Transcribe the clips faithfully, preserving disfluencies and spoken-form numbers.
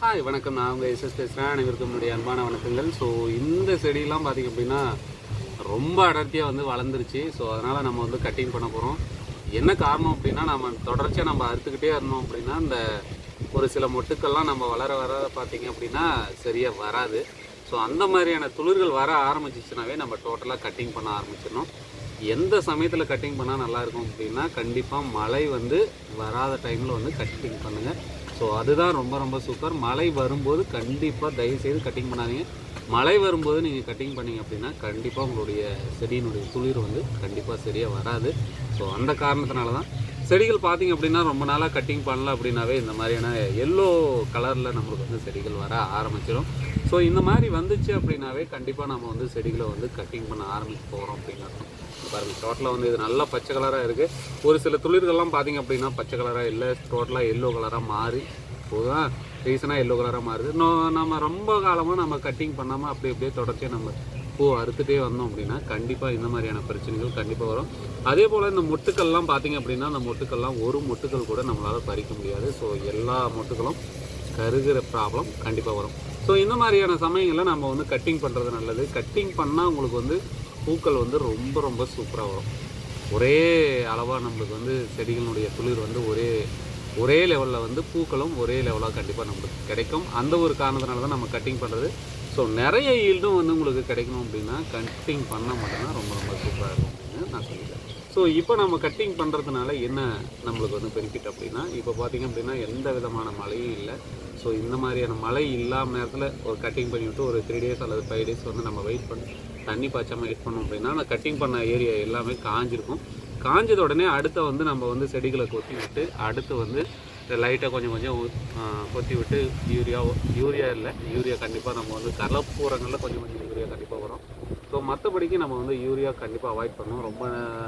Hi வணக்கம், நான் உங்கள் எஸ்எஸ் பேசுகிறேன். அனைவருக்கும் என்னுடைய அன்பான வணக்கங்கள். ஸோ இந்த செடியெல்லாம் பார்த்திங்க அப்படின்னா ரொம்ப அடர்த்தியாக வந்து வளர்ந்துருச்சு. ஸோ அதனால் நம்ம வந்து கட்டிங் பண்ண போகிறோம். என்ன காரணம் அப்படின்னா, நம்ம தொடர்ச்சியாக நம்ம அறுத்துக்கிட்டே இருந்தோம் அப்படின்னா இந்த ஒரு சில மொட்டுக்கள்லாம் நம்ம வளர வர பார்த்திங்க அப்படின்னா சரியாக வராது. ஸோ அந்த மாதிரியான துளிர்கள் வர ஆரம்பிச்சிச்சுனாவே நம்ம டோட்டலாக கட்டிங் பண்ண ஆரம்பிச்சிடணும். எந்த சமயத்தில் கட்டிங் பண்ணால் நல்லாயிருக்கும் அப்படின்னா, கண்டிப்பாக மழை வந்து வராத டைமில் வந்து கட்டிங் பண்ணுங்கள். ஸோ அதுதான் ரொம்ப ரொம்ப சூப்பர். மழை வரும்போது கண்டிப்பாக தயவுசெய்து கட்டிங் பண்ணாதீங்க. மழை வரும்போது நீங்கள் கட்டிங் பண்ணிங்க அப்படின்னா கண்டிப்பாக உங்களுடைய செடியினுடைய துளிர் வந்து கண்டிப்பாக சரியாக வராது. ஸோ அந்த காரணத்தினால தான் செடிகள் பார்த்திங்க அப்படின்னா ரொம்ப நாளாக கட்டிங் பண்ணல அப்படின்னாவே இந்த மாதிரியான எல்லோ கலரில் நம்மளுக்கு வந்து செடிகள் வர ஆரம்பிச்சிடும். ஸோ இந்த மாதிரி வந்துச்சு அப்படின்னாவே கண்டிப்பாக நம்ம வந்து செடிகளை வந்து கட்டிங் பண்ண ஆரம்பிக்க போகிறோம் அப்படின்னு அர்த்தம். பாருங்கள், டோட்டலாக வந்து இது நல்லா பச்சை கலராக இருக்குது. ஒரு சில துளிர்கள்லாம் பார்த்திங்க அப்படின்னா பச்சை கலராக இல்லை, டோட்டலாக எல்லோ கலராக மாறி இப்போதான் ரீசனாக எல்லோ கலராக மாறுது. இன்னும் நம்ம ரொம்ப காலமாக நம்ம கட்டிங் பண்ணாமல் அப்படி அப்படியே தொடர்ச்சியாக நம்ம பூ அறுத்துட்டே வந்தோம் அப்படின்னா கண்டிப்பாக இந்த மாதிரியான பிரச்சனைகள் கண்டிப்பாக வரும். அதே போல் இந்த மொட்டுக்கள்லாம் பார்த்திங்க அப்படின்னா அந்த மொட்டுக்கள்லாம் ஒரு மொட்டுக்கள் கூட நம்மளால் பறிக்க முடியாது. ஸோ எல்லா மொட்டுக்களும் கருகிற ப்ராப்ளம் கண்டிப்பாக வரும். ஸோ இந்த மாதிரியான சமயங்களில் நம்ம வந்து கட்டிங் பண்ணுறது நல்லது. கட்டிங் பண்ணால் உங்களுக்கு வந்து பூக்கள் வந்து ரொம்ப ரொம்ப சூப்பராக வரும். ஒரே அளவாக நம்மளுக்கு வந்து செடிகளுடைய துளிர் வந்து ஒரே ஒரே லெவலில் வந்து பூக்களும் ஒரே லெவலாக கண்டிப்பாக நம்மளுக்கு கிடைக்கும். அந்த ஒரு காரணத்தினால தான் நம்ம கட்டிங் பண்ணுறது. ஸோ நிறைய ஈல்டும் வந்து உங்களுக்கு கிடைக்கணும் அப்படின்னா கட்டிங் பண்ணால் மட்டும்தான் ரொம்ப ரொம்ப சூப்பராக இருக்கும் அப்படின்னு நான் சொல்லிட்டேன். ஸோ இப்போ நம்ம கட்டிங் பண்ணுறதுனால என்ன நம்மளுக்கு வந்து பெனிஃபிட் அப்படின்னா, இப்போ பார்த்திங்க அப்படின்னா எந்த விதமான மழையும் இல்லை. ஸோ இந்த மாதிரியான மழை இல்லாமல் நேரத்தில் ஒரு கட்டிங் பண்ணிவிட்டு ஒரு த்ரீ டேஸ் அல்லது ஃபைவ் டேஸ் வந்து நம்ம வெயிட் பண்ணி தண்ணி பாய்ச்சாமல் வெயிட் பண்ணோம் அப்படின்னா அந்த கட்டிங் பண்ண ஏரியா எல்லாமே காஞ்சிருக்கும். காஞ்சத உடனே அடுத்த வந்து நம்ம வந்து செடிகளை கொத்தி விட்டு அடுத்து வந்து லைட்டாக கொஞ்சம் கொஞ்சம் கொத்தி விட்டு யூரியா யூரியா இல்லை யூரியா கண்டிப்பாக நம்ம வந்து கலப்புரங்களில் கொஞ்சம் கொஞ்சம் யூரியா கண்டிப்பாக வரும். ஸோ மற்றபடிக்கு நம்ம வந்து யூரியா கண்டிப்பாக அவாய்ட் பண்ணணும். ரொம்ப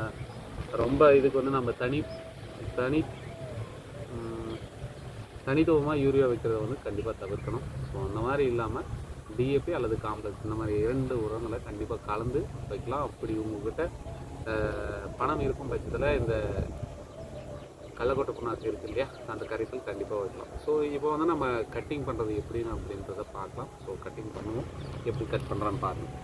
ரொம்ப இதுக்கு வந்து நம்ம தனி தனி தனித்துவமாக யூரியா வைக்கிறத வந்து கண்டிப்பாக தவிர்க்கணும். ஸோ அந்த மாதிரி இல்லாமல் டிஏபி அல்லது காம்ப்ளெக்ஸ் இந்த மாதிரி இரண்டு உரங்களை கண்டிப்பாக கலந்து வைக்கலாம். அப்படி உங்கள்கிட்ட பணம் இருக்கும் பட்சத்தில் இந்த கடலக்கொட்டை புண்ணாக்கு இருக்குது இல்லையா, அந்த கரைசல் கண்டிப்பாக வைக்கலாம். ஸோ இப்போ வந்து நம்ம கட்டிங் பண்ணுறது எப்படின்னு அப்படின்றத பார்க்கலாம். ஸோ கட்டிங் பண்ணுவோம், எப்படி கட் பண்ணுறான்னு பாருங்கள்.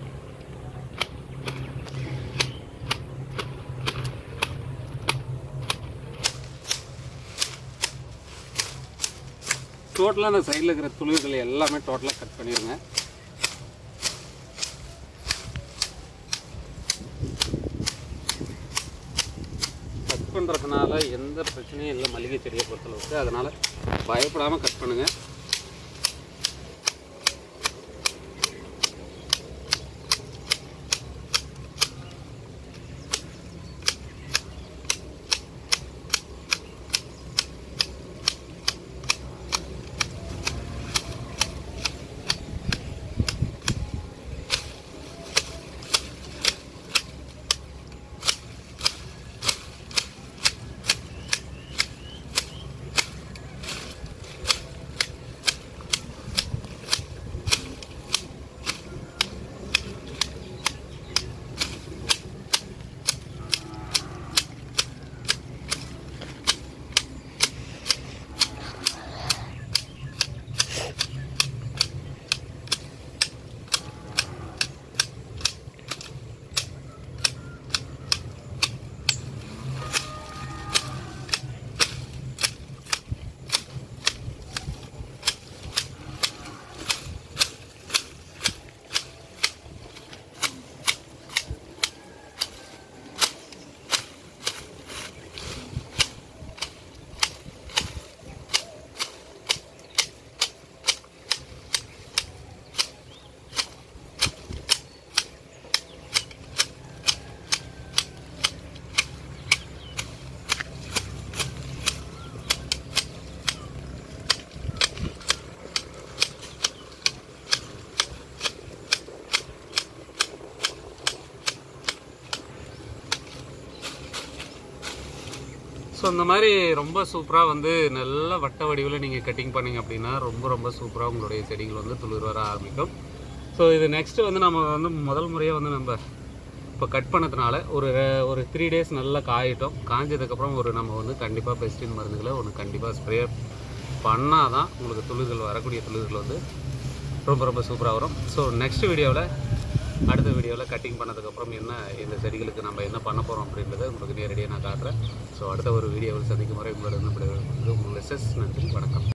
டோட்டலாக அந்த சைடில் இருக்கிற துளிர்களை எல்லாமே டோட்டலாக கட் பண்ணிடுங்க. கட் பண்ணுறதுனால எந்த பிரச்சனையும் இல்லை மல்லிகை செடியை பொறுத்தளவுக்கு. அதனால் பயப்படாமல் கட் பண்ணுங்கள். ஸோ இந்த மாதிரி ரொம்ப சூப்பராக வந்து நல்ல வட்ட வடிவில் நீங்கள் கட்டிங் பண்ணிங்க அப்படின்னா ரொம்ப ரொம்ப சூப்பராக உங்களுடைய செடிகள் வந்து துளிர் வர ஆரம்பிக்கும். ஸோ இது நெக்ஸ்ட்டு வந்து நம்ம வந்து முதல் முறையாக வந்து நம்ம இப்போ கட் பண்ணதுனால ஒரு ஒரு த்ரீ டேஸ் நல்லா காயிட்டோம். காய்ஞ்சதுக்கப்புறம் ஒரு நம்ம வந்து கண்டிப்பாக பெஸ்டின் மருந்துகளை ஒன்று கண்டிப்பாக ஸ்ப்ரே பண்ணால் தான் உங்களுக்கு துளிர்கள் வரக்கூடிய துளிர்கள் வந்து ரொம்ப ரொம்ப சூப்பராக வரும். ஸோ நெக்ஸ்ட் வீடியோவில் அடுத்த வீடியோவில் கட்டிங் பண்ணதுக்கப்புறம் என்ன இந்த செடிகளுக்கு நம்ம என்ன பண்ண போகிறோம் அப்படின்றத உங்களுக்கு நேரடியாக நான் காட்டுறேன். ஸோ அடுத்த ஒரு வீடியோவில் சந்திக்கும் வரை உங்களோட வந்து உங்கள் எஸ்எஸ். நன்றி, வணக்கம்.